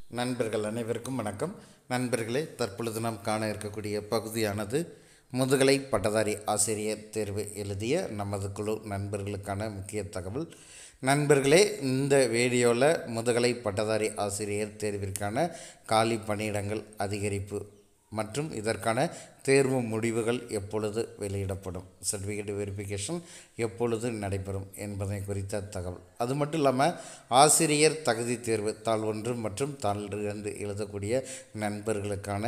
நண்பர்கள் அனைவருக்கும் வணக்கம். நண்பர்களே, தற்பொழுது நாம் காண இருக்கக்கூடிய பகுதியானது முதுகலை பட்டதாரி ஆசிரியர் தேர்வு எழுதிய நமது குழு நண்பர்களுக்கான முக்கிய தகவல். நண்பர்களே, இந்த வீடியோவில் முதுகலை பட்டதாரி ஆசிரியர் தேர்விற்கான காலி பணியிடங்கள் அதிகரிப்பு மற்றும் இதற்கான தேர்வு முடிவுகள் எப்பொழுது வெளியிடப்படும், சர்டிஃபிகேட் வெரிஃபிகேஷன் எப்பொழுது நடைபெறும் என்பதை குறித்த தகவல். அது மட்டும் இல்லாமல் ஆசிரியர் தகுதி தேர்வு தாள் 1 மற்றும் தாள் 2 எழுதக்கூடிய நண்பர்களுக்கான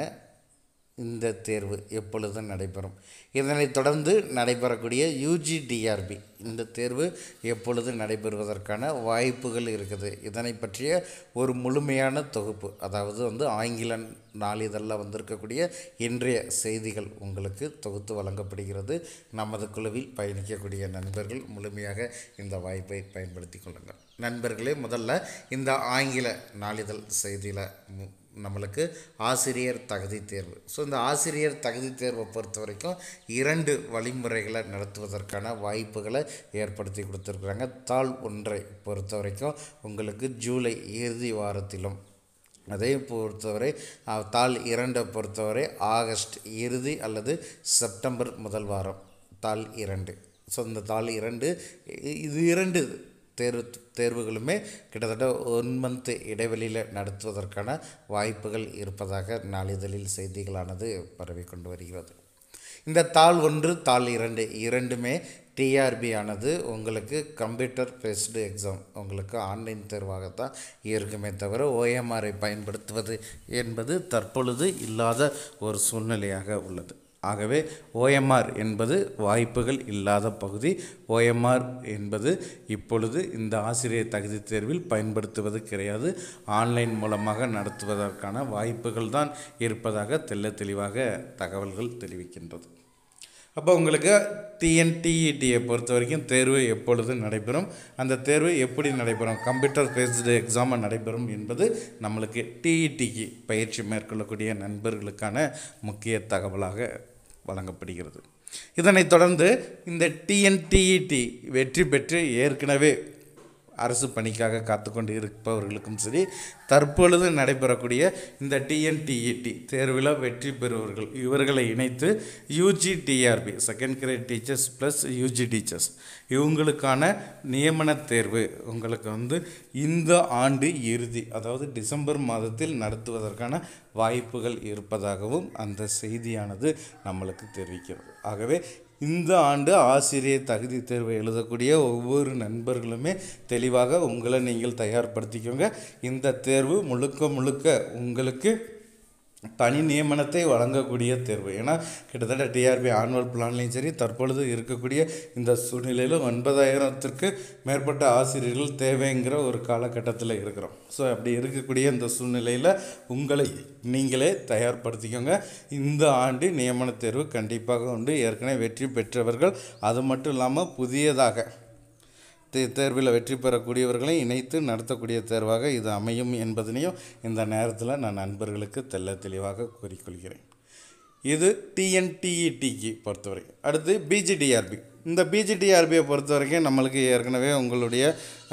இந்த தேர்வு எப்பொழுது நடைபெறும், இதனைத் தொடர்ந்து நடைபெறக்கூடிய Ugtrb இந்த தேர்வு எப்பொழுது நடைபெறுவதற்கான வாய்ப்புகள் இருக்குது. இதனை பற்றிய ஒரு முழுமையான தொகுப்பு, அதாவது ஆங்கில நாளிதழில் வந்திருக்கக்கூடிய இன்றைய செய்திகள் உங்களுக்கு தொகுத்து வழங்கப்படுகிறது. நமது குழுவில் பயணிக்கக்கூடிய நண்பர்கள் முழுமையாக இந்த வாய்ப்பை பயன்படுத்தி கொள்ளுங்கள். நண்பர்களே, முதல்ல இந்த ஆங்கில நாளிதழ் செய்தியில் நம்மளுக்கு ஆசிரியர் தகுதி தேர்வு. இந்த ஆசிரியர் தகுதி தேர்வை பொறுத்த வரைக்கும் 2 வழிமுறைகளை நடத்துவதற்கான வாய்ப்புகளை ஏற்படுத்தி கொடுத்துருக்குறாங்க. தாள் 1 பொறுத்த வரைக்கும் உங்களுக்கு ஜூலை இறுதி வாரத்திலும், அதே பொறுத்தவரை தாள் 2 பொறுத்தவரை ஆகஸ்ட் இறுதி அல்லது செப்டம்பர் முதல் வாரம் தாள் 2. இந்த தாள் 2 இது 2 தேர்வுகளுமே கிட்டத்தட்ட 1 மந்த் இடைவெளியில் நடத்துவதற்கான வாய்ப்புகள் இருப்பதாக நாளிதழில் செய்திகளானது பரவி கொண்டு வருகிறது. இந்த தாள் 1 தாள் 2 இரண்டுமே டிஆர்பி ஆனது உங்களுக்கு கம்ப்யூட்டர் பேஸ்டு எக்ஸாம், உங்களுக்கு ஆன்லைன் தேர்வாகத்தான் இருக்குமே தவிர ஓஎம்ஆரை பயன்படுத்துவது என்பது தற்பொழுது இல்லாத ஒரு சூழ்நிலையாக உள்ளது. ஆகவே ஓஎம்ஆர் என்பது வாய்ப்புகள் இல்லாத பகுதி. ஓஎம்ஆர் என்பது இப்பொழுது இந்த ஆசிரியர் தகுதி தேர்வில் பயன்படுத்துவது கிடையாது. ஆன்லைன் மூலமாக நடத்துவதற்கான வாய்ப்புகள் தான் இருப்பதாக தெளிவாக தகவல்கள் தெரிவிக்கின்றது. அப்போ உங்களுக்கு டிஎன்டிஇடியை பொறுத்த வரைக்கும் தேர்வு எப்பொழுது நடைபெறும், அந்த தேர்வு எப்படி நடைபெறும், கம்ப்யூட்டர் பேஸ்டு எக்ஸாம் நடைபெறும் என்பது நம்மளுக்கு டிஇடிக்கு பயிற்சி மேற்கொள்ளக்கூடிய நண்பர்களுக்கான முக்கிய தகவலாக வழங்கப்படுகிறது. இதனைத் தொடர்ந்து இந்த டிஎன்டிஇடி வெற்றி பெற்று ஏற்கனவே அரசு பணிக்காக காத்துக்கொண்டு இருப்பவர்களுக்கும் சரி, தற்பொழுது நடைபெறக்கூடிய இந்த டிஎன்டிஇடி தேர்வில் வெற்றி பெறுவர்கள் இவர்களை இணைத்து UG TRB second grade teachers plus UG teachers இவங்களுக்கான நியமன தேர்வு உங்களுக்கு இந்த ஆண்டு இறுதி, அதாவது டிசம்பர் மாதத்தில் நடத்துவதற்கான வாய்ப்புகள் இருப்பதாகவும் அந்த செய்தியானது நம்மளுக்கு தெரிவிக்கிறது. ஆகவே இந்த ஆண்டு ஆசிரியர் தகுதி தேர்வை எழுதக்கூடிய ஒவ்வொரு நண்பர்களுமே தெளிவாக உங்களை நீங்கள் தயார்படுத்திக்கோங்க. இந்த தேர்வு முழுக்க உங்களுக்கு பணி நியமனத்தை வழங்கக்கூடிய தேர்வு. ஏன்னா கிட்டத்தட்ட டிஆர்பி ஆனுவல் பிளான்லையும் சரி, தற்பொழுது இருக்கக்கூடிய இந்த சூழ்நிலையில் 90,000த்திற்கு மேற்பட்ட ஆசிரியர்கள் தேவைங்கிற ஒரு காலகட்டத்தில் இருக்கிறோம். அப்படி இருக்கக்கூடிய இந்த சூழ்நிலையில் உங்களை நீங்களே தயார்படுத்திக்கோங்க. இந்த ஆண்டு நியமன தேர்வு கண்டிப்பாக உண்டு. ஏற்கனவே வெற்றி பெற்றவர்கள், அது மட்டும் இல்லாமல் புதியதாக தேர்வில் வெற்றி பெறக்கூடியவர்களை இணைத்து நடத்தக்கூடிய தேர்வாக இது அமையும் என்பதனையும் இந்த நேரத்தில் நான் நண்பர்களுக்கு தெளிவாக கூறிக்கொள்கிறேன். இது டிஎன்டிஇடிக்கு பொறுத்தவரை. அடுத்து பிஜிடிஆர்பி. இந்த பிஜிடிஆர்பியை பொறுத்த வரைக்கும் நம்மளுக்கு ஏற்கனவே உங்களுடைய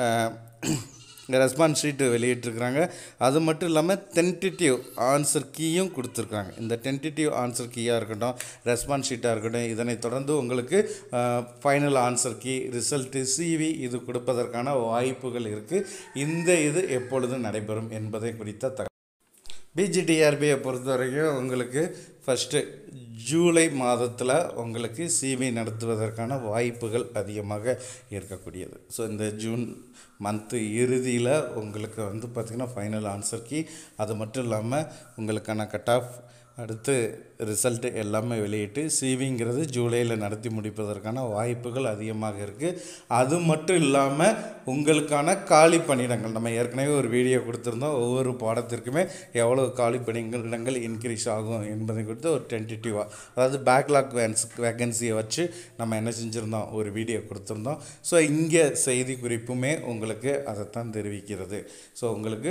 ரெஸ்பான்ஸ் ஷீட்டு வெளியிட்டிருக்கிறாங்க. அது மட்டும் இல்லாமல் டென்டேட்டிவ் ஆன்சர் கீயும் கொடுத்துருக்காங்க. இந்த டென்டேட்டிவ் ஆன்சர் கீயாக இருக்கட்டும், ரெஸ்பான்ஸ் ஷீட்டாக இருக்கட்டும், இதனை தொடர்ந்து உங்களுக்கு final answer key, result, CV இது கொடுப்பதற்கான வாய்ப்புகள் இருக்குது. இது எப்பொழுது நடைபெறும் என்பதை குறித்த தகவல். பிஜிடிஆர்பியை பொறுத்த வரைக்கும் உங்களுக்கு ஃபஸ்ட்டு ஜூலை மாதத்தில் உங்களுக்கு சிவி நடத்துவதற்கான வாய்ப்புகள் அதிகமாக இருக்கக்கூடியது. இந்த ஜூன் மந்த்து இறுதியில் உங்களுக்கு பார்த்திங்கன்னா ஃபைனல் ஆன்சர் கீ, அது மட்டும் இல்லாமல் உங்களுக்கான கட் ஆஃப், அடுத்து ரிசல்ட்டு எல்லாமே வெளியிட்டு சிவிங்கிறது ஜூலையில் நடத்தி முடிப்பதற்கான வாய்ப்புகள் அதிகமாக இருக்குது. அது மட்டும் இல்லாமல் உங்களுக்கான காலி பணியிடங்கள், நம்ம ஏற்கனவே ஒரு வீடியோ கொடுத்துருந்தோம், ஒவ்வொரு பாடத்திற்குமே எவ்வளோ காலி பணியிடங்கள் இன்க்ரீஸ் ஆகும் என்பதை குறித்து ஒரு டென்டேட்டிவாக, அதாவது பேக்லாக் வேகன்சியை வச்சு நம்ம என்ன செஞ்சுருந்தோம், ஒரு வீடியோ கொடுத்துருந்தோம். இங்கே செய்தி குறிப்புமே உங்களுக்கு அதைத்தான் தெரிவிக்கிறது. உங்களுக்கு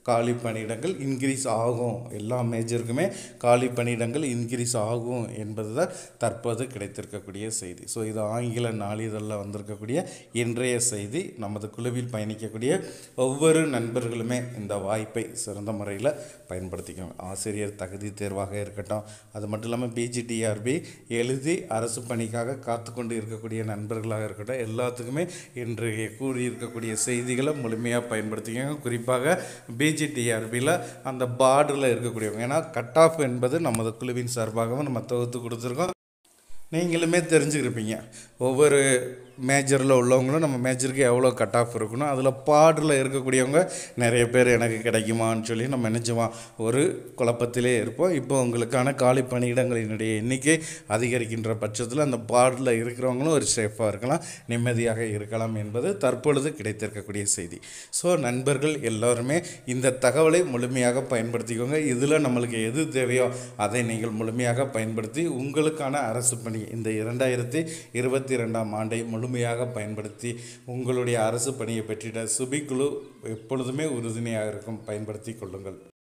காலி பணியிடங்கள் இன்க்ரீஸ் ஆகும். எல்லா மேஜருக்குமே காலி பணியிடங்கள் இன்க்ரீஸ் ஆகும் என்பது தான் தற்போது கிடைத்திருக்கக்கூடிய செய்தி. ஸோ இது ஆங்கில நாளிதழில் வந்திருக்கக்கூடிய இன்றைய செய்தி. நமது குழுவில் பயணிக்கக்கூடிய ஒவ்வொரு நண்பர்களுமே இந்த வாய்ப்பை சிறந்த முறையில் பயன்படுத்திக்கணும். ஆசிரியர் தகுதி தேர்வாக இருக்கட்டும், அது மட்டும் இல்லாமல் Pgtrb எழுதி அரசு பணிக்காக காத்து கொண்டு இருக்கக்கூடிய நண்பர்களாக இருக்கட்டும், எல்லாத்துக்குமே இன்றைய கூறியிருக்கக்கூடிய செய்திகளை முழுமையாக பயன்படுத்திக்கோங்க. குறிப்பாக Pgtrபியில் அந்த பார்டரில் இருக்கக்கூடியவங்க, ஏன்னா கட் ஆஃப் என்பது நமது குழுவின் சார்பாகவும் நம்ம தொகுத்து கொடுத்துருக்கோம். நீங்களுமே தெரிஞ்சுக்கிருப்பீங்க, ஒவ்வொரு மேஜரில் உள்ளவங்களும் நம்ம மேஜருக்கு எவ்வளோ கட் ஆஃப் இருக்கணும். அதில் பார்டரில் இருக்கக்கூடியவங்க நிறைய பேர் எனக்கு கிடைக்குமான்னு சொல்லி நம்ம நினச்சோம் ஒரு குழப்பத்திலே இருப்போம். இப்போ உங்களுக்கான காலி பணியிடங்களினுடைய எண்ணிக்கை அதிகரிக்கின்ற பட்சத்தில் அந்த பார்டரில் இருக்கிறவங்களும் ஒரு சேஃபாக இருக்கலாம், நிம்மதியாக இருக்கலாம் என்பது தற்பொழுது கிடைத்திருக்கக்கூடிய செய்தி. ஸோ நண்பர்கள் எல்லோருமே இந்த தகவலை முழுமையாக பயன்படுத்திக்கோங்க. இதில் நம்மளுக்கு எது தேவையோ அதை நீங்கள் முழுமையாக பயன்படுத்தி உங்களுக்கான அரசு பணி இந்த 2022ஆம் ஆண்டை முழுமையாக பயன்படுத்தி உங்களுடைய அரசு பணியை பெற்றிட சுபிக்குழு எப்பொழுதுமே உறுதுணையாக இருக்கும். பயன்படுத்தி கொள்ளுங்கள்.